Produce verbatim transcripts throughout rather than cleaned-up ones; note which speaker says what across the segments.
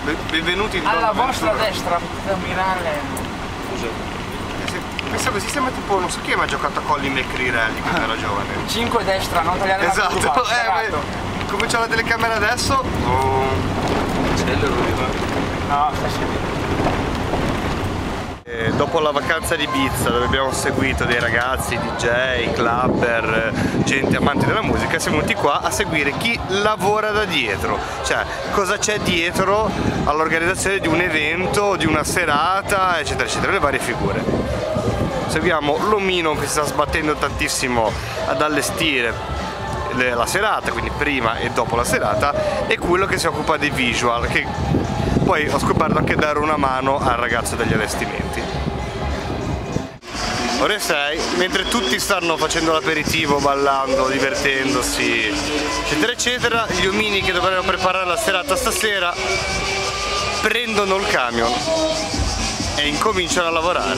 Speaker 1: Benvenuti in
Speaker 2: alla vostra destra, potete ammirare.
Speaker 1: Scusa. Questa così sembra tipo, non so chi mi ha giocato a Colin McRae Rally quando era giovane.
Speaker 2: cinque destra, non tagliare la
Speaker 1: esatto,
Speaker 2: curva.
Speaker 1: Esatto, eh, come c'è la telecamera adesso? Oh. Accelero di
Speaker 2: no, sta scendendo.
Speaker 1: Eh, dopo la vacanza di Ibiza, dove abbiamo seguito dei ragazzi, D J, clubber, gente amanti della musica, siamo venuti qua a seguire chi lavora da dietro, cioè cosa c'è dietro all'organizzazione di un evento, di una serata, eccetera eccetera, le varie figure. Seguiamo l'omino che si sta sbattendo tantissimo ad allestire la serata, quindi prima e dopo la serata, e quello che si occupa dei visual, che poi ho scoperto anche dare una mano al ragazzo degli allestimenti. Ore sei, mentre tutti stanno facendo l'aperitivo, ballando, divertendosi, eccetera eccetera, gli omini che dovrebbero preparare la serata stasera prendono il camion e incominciano a lavorare.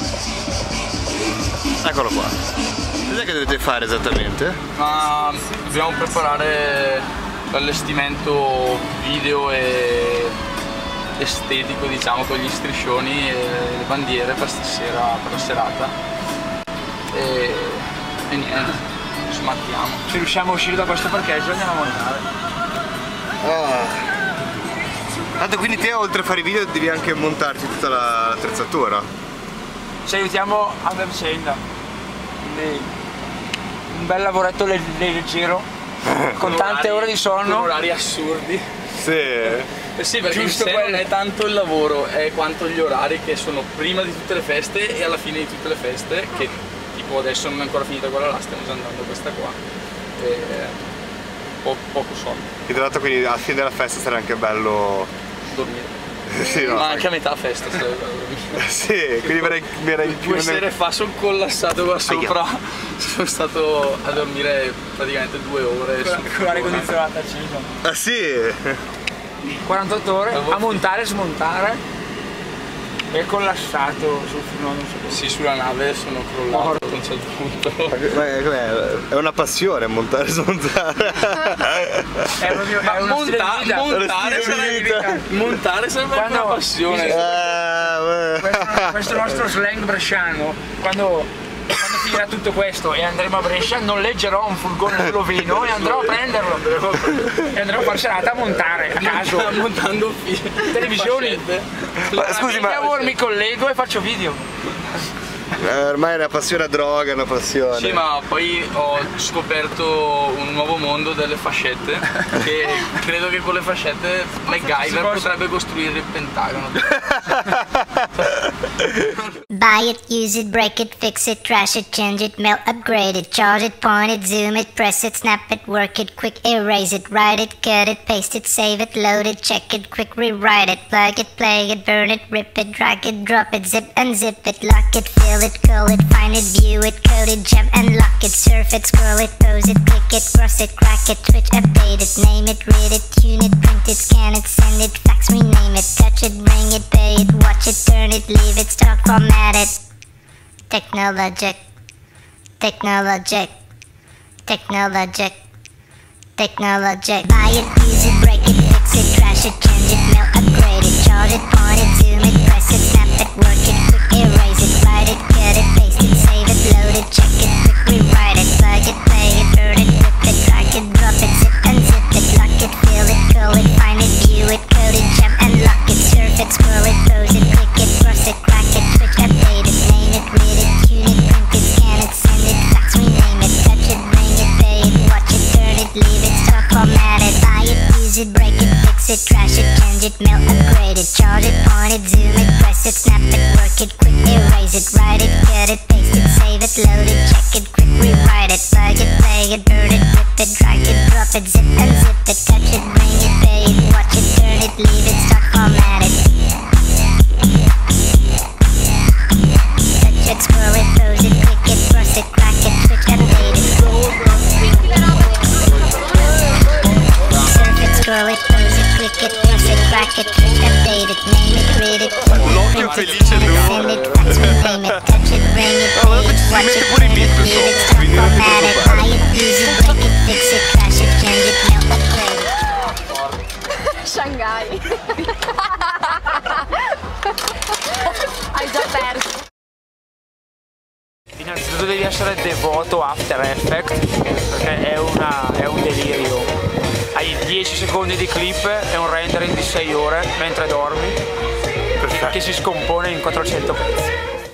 Speaker 1: Eccolo qua. Cos'è che dovete fare esattamente?
Speaker 3: Ma dobbiamo preparare l'allestimento video e estetico, diciamo, con gli striscioni e le bandiere per stasera, per la serata. E, e niente, smattiamo.
Speaker 2: Se riusciamo a uscire da questo parcheggio andiamo a montare.
Speaker 1: Ah. Tanto quindi te, oltre a fare i video, devi anche montarti tutta l'attrezzatura.
Speaker 2: Ci aiutiamo a vicenda. Quindi un bel lavoretto leggero, con tante ore di sonno.
Speaker 3: Con orari assurdi.
Speaker 1: Sì.
Speaker 3: Eh sì, perché in sé non è tanto il lavoro, è quanto gli orari che sono prima di tutte le feste e alla fine di tutte le feste, che tipo adesso non è ancora finita quella là, stiamo già andando questa qua. E po poco sonno.
Speaker 1: E tra l'altro quindi alla fine della festa sarà anche bello
Speaker 3: dormire.
Speaker 1: Sì, no,
Speaker 3: ma anche a metà festa stai a dormire.
Speaker 1: Sì, quindi verrai, verrai più
Speaker 3: due sere fa sono collassato qua sopra, sono stato a dormire praticamente due ore
Speaker 2: con, con l'aria condizionata accesa.
Speaker 1: Ah sì?
Speaker 2: quarantotto ore a montare e smontare e collassato sul no, non so.
Speaker 3: Sì, sulla nave sono crollato a un certo punto.
Speaker 1: È una passione montare e smontare.
Speaker 2: È proprio è uno
Speaker 3: monta
Speaker 2: stile
Speaker 3: montare sarebbe montare sarebbe una passione.
Speaker 1: Eh,
Speaker 2: questo, questo nostro slang bresciano, quando quando finirà tutto questo e andremo a Brescia, noleggerò un furgone sloveno e andrò a prenderlo e andrò a far serata a montare a caso,
Speaker 3: montando
Speaker 2: televisioni.
Speaker 1: Ma, scusi, ma
Speaker 2: lavoro mi collego e faccio video.
Speaker 1: Eh, ormai è una passione a droga, è una passione.
Speaker 3: Sì, ma poi ho scoperto un nuovo mondo delle fascette, che credo che con le fascette MacGyver potrebbe costruire il Pentagono.
Speaker 4: Buy it, use it, break it, fix it, trash it, change it, melt, upgrade it, charge it, point it, zoom it, press it, snap it, work it, quick erase it, write it, cut it, paste it, save it, load it, check it, quick rewrite it, plug it, play it, burn it, rip it, drag it, drop it, zip unzip it, lock it, fill it, curl it, find it, view it, code it, jump and lock it, surf it, scroll it, pose it, click it, cross it, crack it, switch, update it, name it, read it, tune it, print it, scan it, send it, fax, rename it, touch it, bring it, pay it, watch it, turn it, leave it, stock, format it. Technologic, technologic, technologic, technologic. Buy it, use it, break it, fix it, trash it, change it, melt, upgrade it, charge it, point it, zoom it, press it, snap it, work it, quick erase it, write it, cut it, paste it, save it, load it, check it, quick rewrite it, plug it, play it, burn it, rip it, drag it, drop it, zip unzip it, lock it, fill it, curl it, find it, view it, code it, jump and lock it, surf it, scroll it, pose it, click it, cross it, crack it, switch, update it, name it, read it, tune it, print it, scan it, send it, fax, rename it, touch it, bring it, pay it, watch it, turn it, leave it, stock, format it, buy it, use it, break it, fix it, trash it, change it, melt, upgrade it, charge it, point it, zoom it, press it, snap it, work it, quick erase it, write it, cut it, paste it, save it, load it, check it, quick rewrite it, plug it, play it, burn it, rip it, drag it, drop it, zip unzip it, touch it, bring it, pay it, watch it, turn it, leave it, stock, format it. Touch it, scroll it, pose it, click it, cross it, crack it, switch, update it. Surf it, scroll it, pose it, click it, cross it, crack it, switch, update it, name it, read it,
Speaker 1: Un occhio felice lui.
Speaker 4: send it, fax, rename it, touch it, bring it, pay it, watch it, turn it, leave it, stock, format it, buy it, use it, break it, fix it, trash it, change it, melt, upgrade it.
Speaker 5: Shanghai. Hai già perso.
Speaker 2: Innanzitutto devi essere devoto After Effects perché è, una, è un delirio. Hai dieci secondi di clip e un rendering di sei ore mentre dormi. Perfetto. Che si scompone in quattrocento pezzi.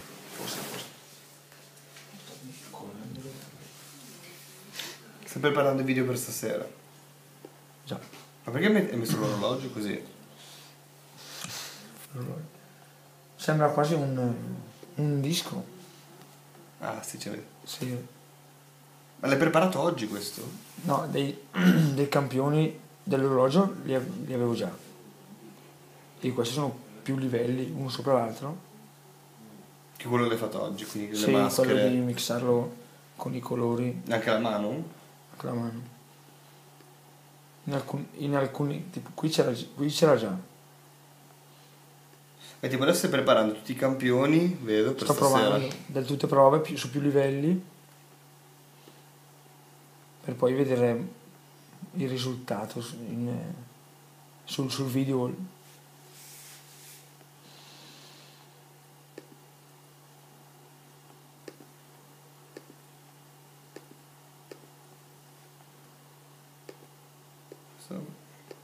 Speaker 1: Stai preparando il video per stasera?
Speaker 2: Già.
Speaker 1: Ma perché hai messo l'orologio così?
Speaker 2: Sembra quasi un, un disco.
Speaker 1: Ah, sì, ce l'hai.
Speaker 2: Sì.
Speaker 1: Ma l'hai preparato oggi questo?
Speaker 2: No, dei, dei campioni dell'orologio li, li avevo già. E questi sono più livelli, uno sopra l'altro.
Speaker 1: Che quello l'hai fatto oggi, quindi le
Speaker 2: Sì,
Speaker 1: maschere.
Speaker 2: quello di mixarlo con i colori.
Speaker 1: Anche la mano?
Speaker 2: Anche la mano. In alcuni, in alcuni tipo qui c'era qui c'era già.
Speaker 1: E tipo adesso stai preparando tutti i campioni, vedo, per
Speaker 2: Sto
Speaker 1: stasera.
Speaker 2: provando del tutte prove più, su più livelli per poi vedere il risultato in, sul, sul video.
Speaker 1: So.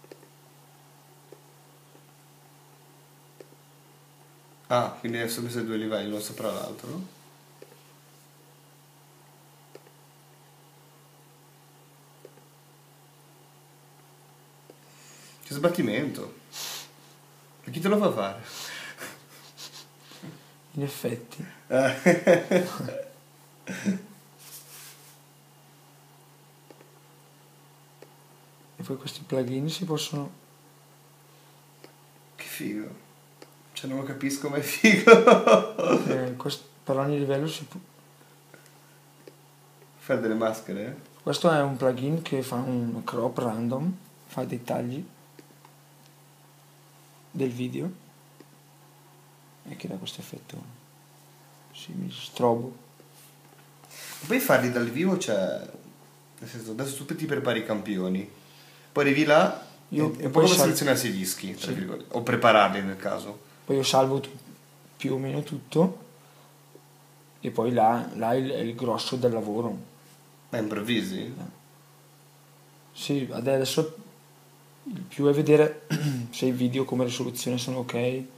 Speaker 1: Ah, quindi adesso ho messo due livelli, uno sopra l'altro. Che sbattimento! Ma chi te lo fa fare?
Speaker 2: In effetti.
Speaker 1: Eh.
Speaker 2: E poi questi plugin si possono...
Speaker 1: Che figo. Cioè non lo capisco, ma è figo.
Speaker 2: eh, quest- per ogni livello si può...
Speaker 1: Fare delle maschere?
Speaker 2: Questo è un plugin che fa un crop random, fa dei tagli del video e che dà questo effetto simile, strobo.
Speaker 1: Poi farli dal vivo, cioè... Nel senso, adesso tu ti prepari i campioni, poi arrivi là
Speaker 2: Io-
Speaker 1: e,
Speaker 2: e
Speaker 1: e
Speaker 2: poi
Speaker 1: poi
Speaker 2: sal-
Speaker 1: selezionarsi i dischi, tra
Speaker 2: Sì.
Speaker 1: virgolette, o prepararli nel caso.
Speaker 2: Poi io salvo tu- più o meno tutto e poi là, là è, il, è il grosso del lavoro.
Speaker 1: Ma improvvisi?
Speaker 2: Sì, adesso il più è vedere se i video come risoluzione sono ok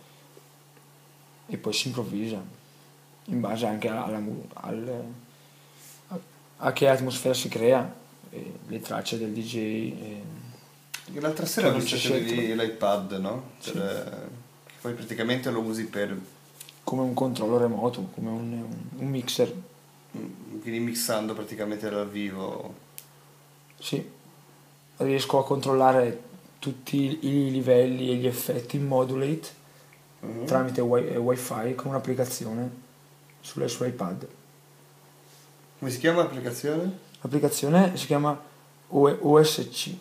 Speaker 2: e poi si improvvisa in base anche alla, mu- al, a, a che atmosfera si crea, e le tracce del D J. E
Speaker 1: Perché l'altra sera ho
Speaker 2: non
Speaker 1: visto
Speaker 2: c'è
Speaker 1: che avevi
Speaker 2: scelta.
Speaker 1: l'iPad, no?
Speaker 2: Sì.
Speaker 1: Cioè, che poi praticamente lo usi per...
Speaker 2: Come un controllo remoto, come un, un, un mixer.
Speaker 1: Vieni mixando praticamente dal vivo.
Speaker 2: Sì, riesco a controllare tutti i livelli e gli effetti in modulate
Speaker 1: Mhm.
Speaker 2: tramite wi- wifi con un'applicazione sulle sue iPad.
Speaker 1: Come si chiama l'applicazione?
Speaker 2: L'applicazione si chiama O S C.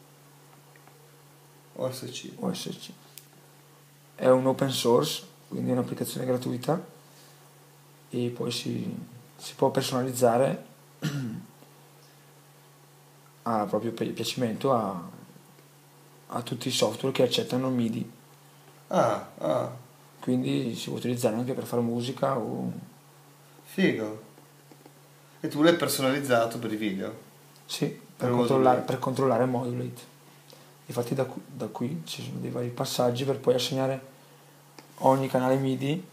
Speaker 1: O S C.
Speaker 2: O S C. È un open source, quindi è un'applicazione gratuita e poi si, si può personalizzare a proprio pi- piacimento a, a tutti i software che accettano MIDI,
Speaker 1: Ah, ah,
Speaker 2: quindi si può utilizzare anche per fare musica o...
Speaker 1: figo. E tu l'hai personalizzato per i video?
Speaker 2: Sì, per,
Speaker 1: Per
Speaker 2: controllare,
Speaker 1: modulate.
Speaker 2: per controllare Modulate. Infatti da, qui- da qui ci sono dei vari passaggi per poi assegnare ogni canale MIDI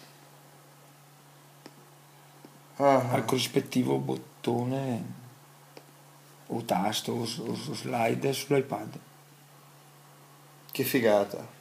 Speaker 1: Ah,
Speaker 2: al corrispettivo bottone o tasto o, o- o slide sull'iPad.
Speaker 1: che figata.